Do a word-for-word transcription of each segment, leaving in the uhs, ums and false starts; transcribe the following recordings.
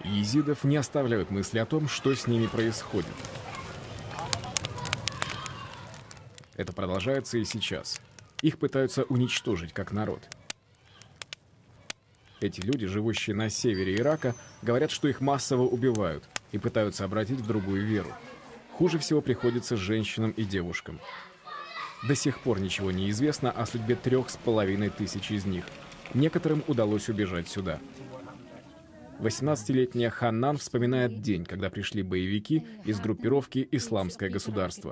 Езидов не оставляют мысли о том, что с ними происходит. Это продолжается и сейчас. Их пытаются уничтожить как народ. Эти люди, живущие на севере Ирака, говорят, что их массово убивают и пытаются обратить в другую веру. Хуже всего приходится женщинам и девушкам. До сих пор ничего не известно о судьбе трех с половиной тысяч из них. Некоторым удалось убежать сюда. восемнадцатилетняя Ханнан вспоминает день, когда пришли боевики из группировки «Исламское государство».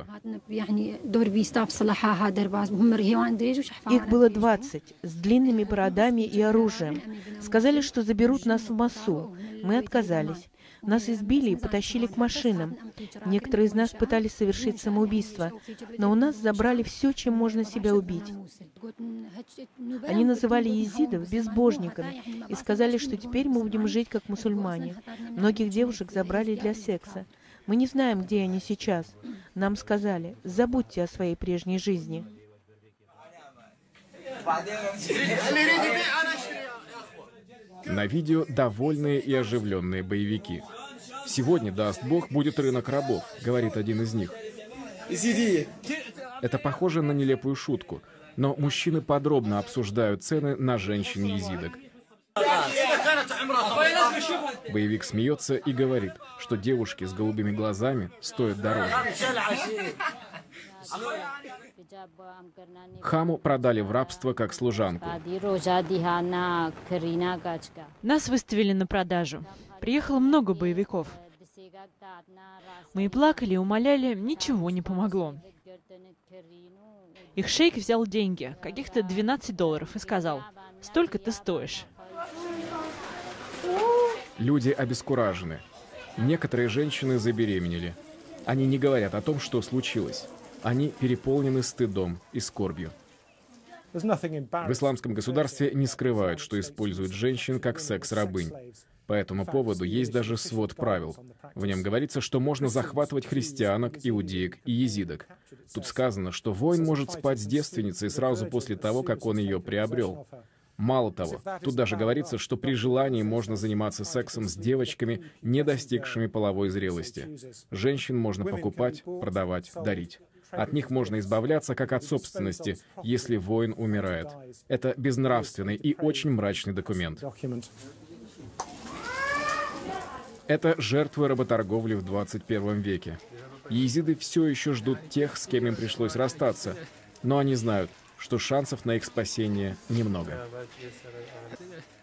Их было двадцать, с длинными бородами и оружием. Сказали, что заберут нас в Мосул. Мы отказались. Нас избили и потащили к машинам. Некоторые из нас пытались совершить самоубийство, но у нас забрали все, чем можно себя убить. Они называли езидов безбожниками и сказали, что теперь мы будем жить как мусульмане. Многих девушек забрали для секса. Мы не знаем, где они сейчас. Нам сказали: забудьте о своей прежней жизни. На видео довольные и оживленные боевики. «Сегодня, даст Бог, будет рынок рабов», — говорит один из них. Это похоже на нелепую шутку, но мужчины подробно обсуждают цены на женщин-езидок. Боевик смеется и говорит, что девушки с голубыми глазами стоят дороже. Хаму продали в рабство как служанку. Нас выставили на продажу. Приехало много боевиков. Мы и плакали, и умоляли, ничего не помогло. Их шейх взял деньги, каких-то двенадцать долларов, и сказал: «Столько ты стоишь». Люди обескуражены. Некоторые женщины забеременели. Они не говорят о том, что случилось. Они переполнены стыдом и скорбью. В исламском государстве не скрывают, что используют женщин как секс-рабынь. По этому поводу есть даже свод правил. В нем говорится, что можно захватывать христианок, иудеек и езидок. Тут сказано, что воин может спать с девственницей сразу после того, как он ее приобрел. Мало того, тут даже говорится, что при желании можно заниматься сексом с девочками, не достигшими половой зрелости. Женщин можно покупать, продавать, дарить. От них можно избавляться как от собственности, если воин умирает. Это безнравственный и очень мрачный документ. Это жертвы работорговли в двадцать первом веке. Езиды все еще ждут тех, с кем им пришлось расстаться, но они знают, что шансов на их спасение немного.